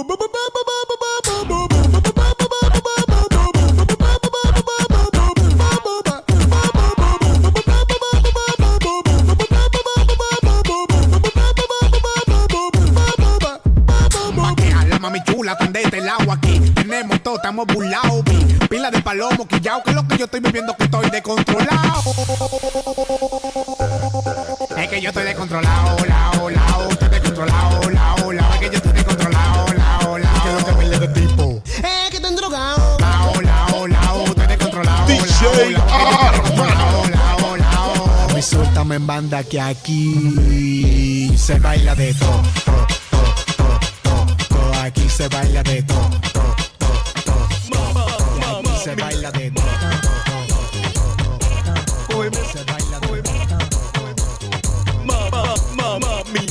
Mami chula, tendete el agua aquí. Tenemos todo, estamos burlados. Pila de palomo, quillao, que es lo que yo estoy viviendo, que estoy descontrolado. Es que yo estoy descontrolado, lao, estoy descontrolado, lao, es que yo estoy descontrolado, lao, que lo que me de tipo. Es que estoy drogado, lao, estoy descontrolado, lao. Mi suéltame en banda que aquí se baila de todo. Aquí se baila de todo, aquí se baila de todo, se baila de todo. Mami,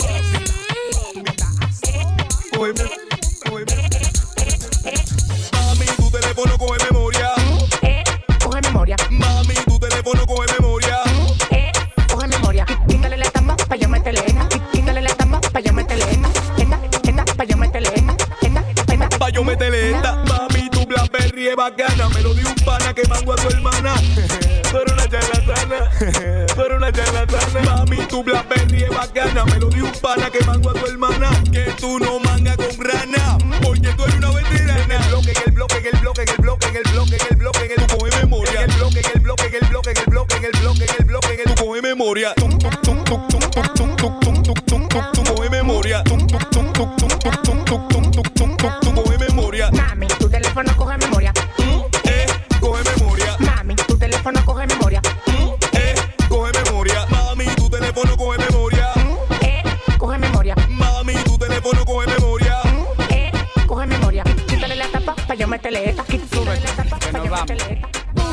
tu teléfono coge memoria. Coge memoria. Mami, tu teléfono coge memoria. Coge memoria. Quítale la tamba pa' yo meterle esta. Quítale la tamba pa' yo meterle esta. Pa' yo meterle esta. Pa' yo meterle esta. Mami, tu Blackberry es bacana. Me lo dio un pana que mango a tu hermana. Pero una charlatana. Mami, tu Blackberry es bacana. Me lo dio un pana que mango a tu hermana. Que tú no mangas con rana. Porque tú eres una veterana. En el bloque. Tu coge memoria. En el bloque. Tu coge memoria. Tu coge memoria. Tu coge memoria. Mami, tu teléfono coge memoria. Coge memoria. Mami, tu teléfono coge memoria. Coge memoria. Mami, tu teléfono coge memoria. Coge memoria. Mami, tu teléfono coge memoria. Coge memoria. Quítale la tapa pa' yo meterle esta. Quítale la tapa pa' yo meterle esta.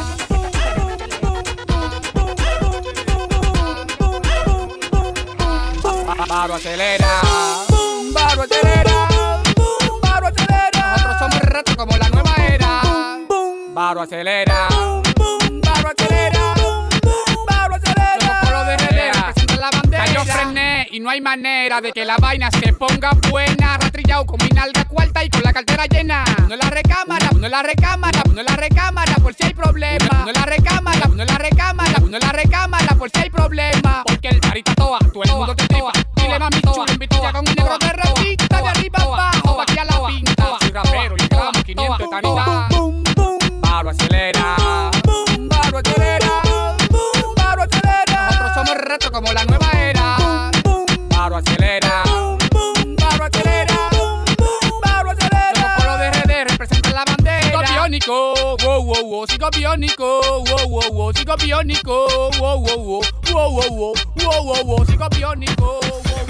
Baro acelera, Baro acelera, Baro acelera. Nosotros somos retos como la nueva era. Baro acelera, Baro acelera, Baro acelera. Somos polo de RD, representan la bandera. Ya yo frené y no hay manera de que la vaina se ponga buena. Rastrillado con mi nalga cuarta y con la cartera llena. No la recámara, por si hay problema. No la recámara, por si hay problema. Porque el carita toa, todo el mundo te toa. Dile mami chulo, invito ya con un negro de revista. De arriba abajo, aquí a la pinta. Soy rapero y grabamos 500 tanita. Baro acelera, Baro acelera, Baro acelera. Nosotros somos retos como la nueva era. Baro acelera, Baro acelera, Baro acelera. Somos polo de RD, representan la bandera. Sigo biónico, wow, sigo biónico, wow, sigo biónico, wow, sigo biónico,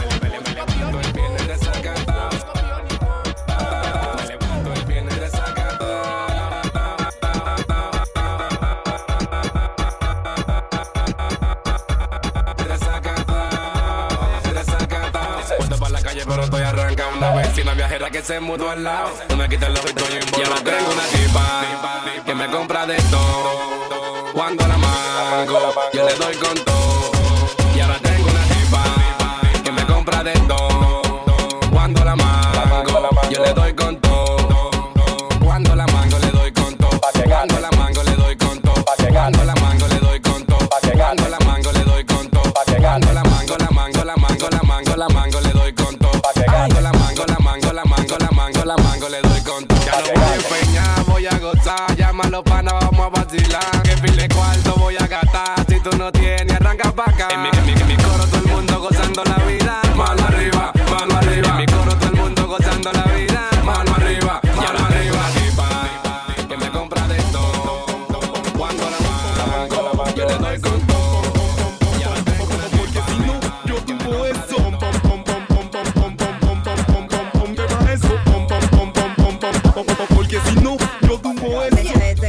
pero estoy arrancado una vecina viajera que se mudó al lado. No me quites los estoy en bola. Yo tengo una tipa que me compra de todo. Cuando la mango, yo le doy con todo. Y ahora tengo una tipa que me compra de todo. Cuando la mango, yo le doy con todo. Cuando la mango le doy con todo. Cuando la mango le doy con todo. Cuando la mango le doy con todo. Cuando la mango le doy con todo. Cuando la mango le doy con todo. Cuando la mango le doy con todo. Ya no voy a empeñar, voy a gozar. Llama a los panas, vamos a vacilar. Que pile cuarto voy a gastar. Si tú no tienes, arranca pa' acá. En mi coro todo el mundo gozando la vida. Mano arriba, mano arriba. En mi coro todo el mundo gozando la vida. Mano arriba, mano arriba. Que me compra de todo. Cuando la mango, yo le doy con todo. Porque si no, yo tumbo eso.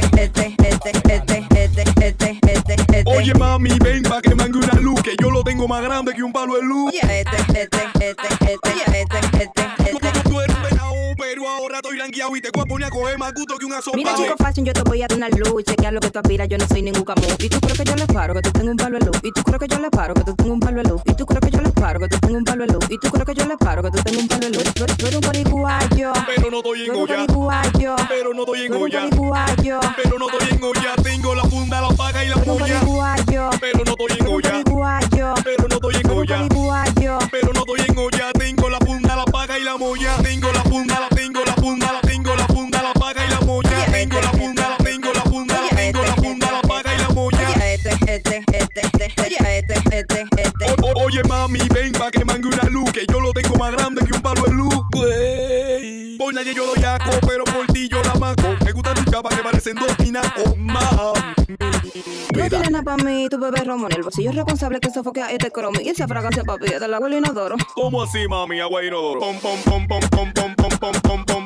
Oye mami, ven pa' que mangue una luz, que yo lo tengo más grande que un palo de luz. Tú eres penado, pero ahora estoy estoy rangueado y te voy a poner a coger más gusto que una sopa. Mira, chico fashion, yo te voy a dar una luz. Chequea lo que tú aspiras, yo no soy ningún camú. Y tú crees que yo le paro, que tú tengo un palo de luz. Y tú crees que yo le paro, que tú tengo un palo de luz. Y tú crees que yo le paro, que tú tengo un palo de luz. Y tú crees que yo le paro, que tú tengo un palo de luz. Tú eres un boricua, pero no estoy en olla. Pero no estoy en olla. Pero no estoy en olla. Tengo la funda, la paga y la polla. Pero no estoy en olla. Pero no estoy en olla. Pero no estoy en olla. Tengo la funda, la paga y la molla. Tengo la funda, la tengo la funda, la tengo la funda, la paga y la molla. Tengo la funda, la tengo la funda, la tengo la funda, la paga y la molla. Oye mami, ven pa' que mangue una luz, que yo lo tengo más grande que un palo de luz. Wey. Por nadie yo doy asco, pero por ti yo la maco. Me gustan tus chapas que parecen dos pinacos, mami. No tienes nada pa' mí, tu bebé Romo en el bolsillo responsable que sofoque a este cromo. Y esa fragancia papi es del agua del inodoro. ¿Cómo así mami? Agua de inodoro. Pom pom pom pom pom pom pom pom pom.